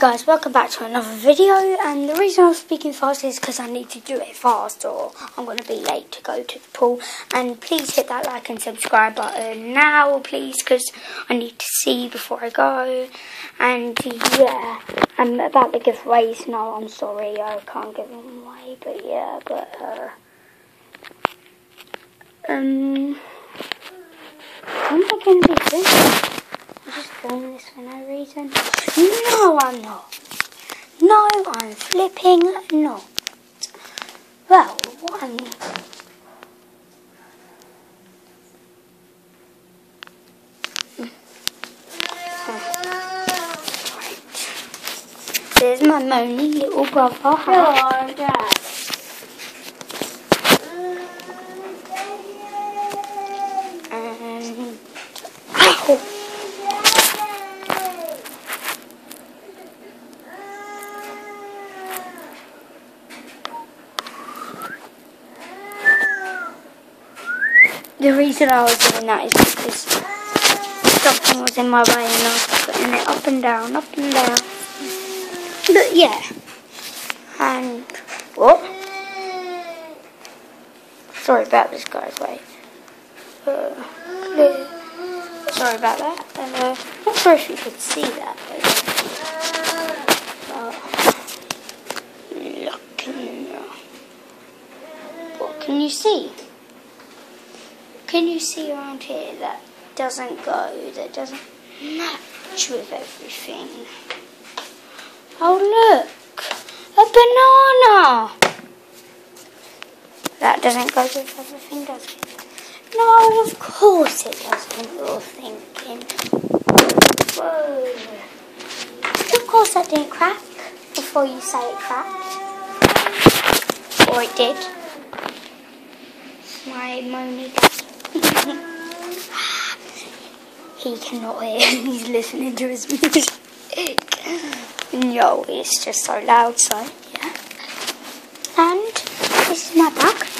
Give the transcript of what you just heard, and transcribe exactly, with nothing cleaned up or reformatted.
guys, welcome back to another video, and the reason I'm speaking fast is because I need to do it fast or I'm going to be late to go to the pool. And please hit that like and subscribe button now, please, because I need to see before I go. And yeah, and about the giveaways, no, I'm sorry, I can't give them away, but yeah, but uh, um, when am I going to be doing? I'm just doing this for no reason. No, I'm not. No, I'm flipping not. Well, what I'm... Right. There's my moany little brother. Hello, Dad. And... Ow! The reason I was doing that is because something was in my way and I was putting it up and down, up and down. But yeah. And what? Sorry about this, guys. Wait. Uh, sorry about that. Uh, not sure if you could see that. But, uh, look in there. What can you see? Can you see around here that doesn't go, that doesn't match with everything? Oh look, a banana! That doesn't go with everything, does it? No, of course it doesn't, you're thinking. Whoa. Of course that didn't crack before you say it cracked. Or it did. My moany dad. He cannot hear, he's listening to his music. No, it's just so loud, so yeah. And this is my bag.